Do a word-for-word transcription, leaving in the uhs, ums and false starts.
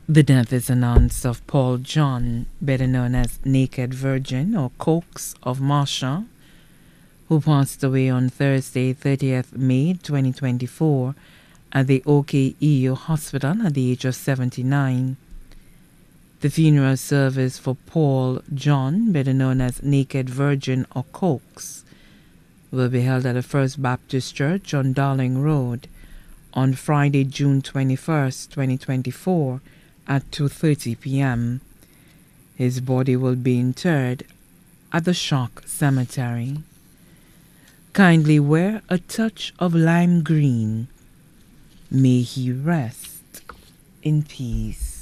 The death is announced of Paul John, better known as Naked Virgin or Cokes of Marshall, who passed away on Thursday, thirtieth May twenty twenty-four at the O K E U Hospital at the age of seventy-nine. The funeral service for Paul John, better known as Naked Virgin or Cokes, will be held at the First Baptist Church on Darling Road on Friday, June twenty-first, twenty twenty-four at two thirty p m His body will be interred at the Shock Cemetery. Kindly wear a touch of lime green. May he rest in peace.